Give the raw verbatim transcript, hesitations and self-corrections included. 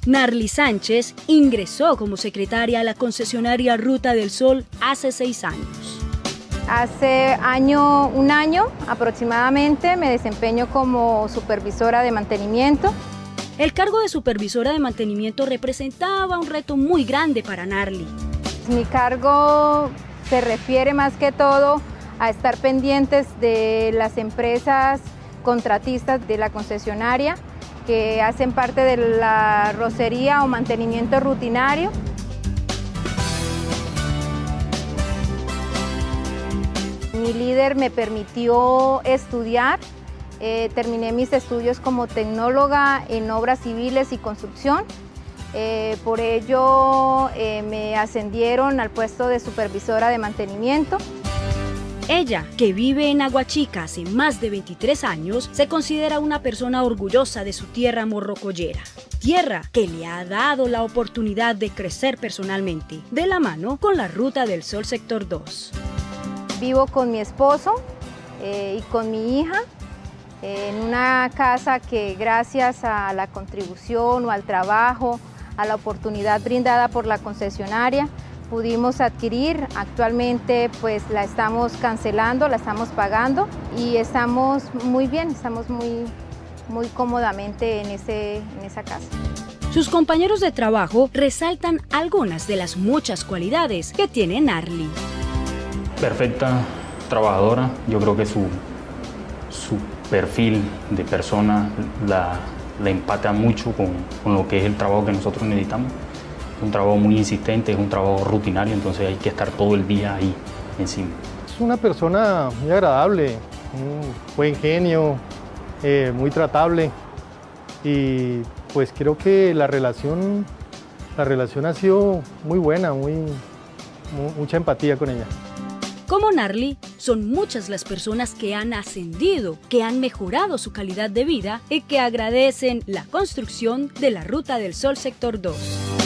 Narly Sánchez ingresó como secretaria a la concesionaria Ruta del Sol hace seis años. Hace año, un año aproximadamente me desempeño como supervisora de mantenimiento. El cargo de supervisora de mantenimiento representaba un reto muy grande para Narly. Mi cargo se refiere más que todo a estar pendientes de las empresas contratistas de la concesionaria que hacen parte de la rocería o mantenimiento rutinario. Mi líder me permitió estudiar, eh, terminé mis estudios como tecnóloga en obras civiles y construcción. Eh, por ello eh, me ascendieron al puesto de supervisora de mantenimiento. Ella, que vive en Aguachica hace más de veintitrés años, se considera una persona orgullosa de su tierra morrocoyera. Tierra que le ha dado la oportunidad de crecer personalmente, de la mano con la Ruta del Sol Sector dos. Vivo con mi esposo eh, y con mi hija eh, en una casa que gracias a la contribución o al trabajo, a la oportunidad brindada por la concesionaria, pudimos adquirir. Actualmente pues la estamos cancelando, la estamos pagando y estamos muy bien, estamos muy, muy cómodamente en, ese, en esa casa. Sus compañeros de trabajo resaltan algunas de las muchas cualidades que tiene Narly. Perfecta trabajadora, yo creo que su, su perfil de persona la, la empata mucho con, con lo que es el trabajo que nosotros necesitamos. Es un trabajo muy insistente, es un trabajo rutinario, entonces hay que estar todo el día ahí encima. Es una persona muy agradable, un buen genio, eh, muy tratable y pues creo que la relación, la relación ha sido muy buena, muy, muy, mucha empatía con ella. Como Narly, son muchas las personas que han ascendido, que han mejorado su calidad de vida y que agradecen la construcción de la Ruta del Sol Sector dos.